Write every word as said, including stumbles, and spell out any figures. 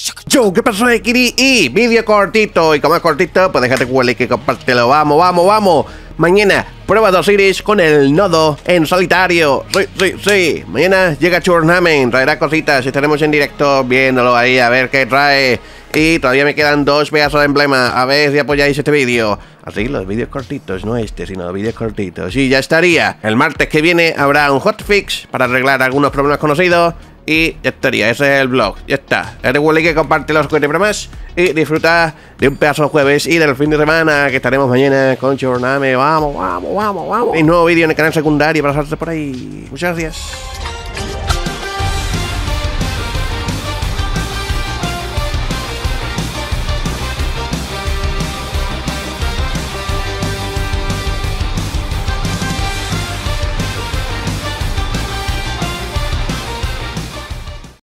Yo, ¿qué pasó, Kiri? Y vídeo cortito. Y como es cortito, pues déjate huele que compártelo. Vamos, vamos, vamos. Mañana, prueba dos Osiris con el nodo en solitario. Sí, sí, sí. Mañana llega Tournament. Traerá cositas. Estaremos en directo viéndolo ahí a ver qué trae. Y todavía me quedan dos pedazos de emblema. A ver si apoyáis este vídeo. Así, los vídeos cortitos, no este, sino los vídeos cortitos. Y ya estaría. El martes que viene habrá un hotfix para arreglar algunos problemas conocidos. Y ya estaría, ese es el vlog, ya está. Eres Willy que comparte los cohetes más y disfruta de un pedazo de jueves y del fin de semana que estaremos mañana con Tournament. Vamos, vamos, vamos, vamos. Y nuevo vídeo en el canal secundario para pasarse por ahí. Muchas gracias.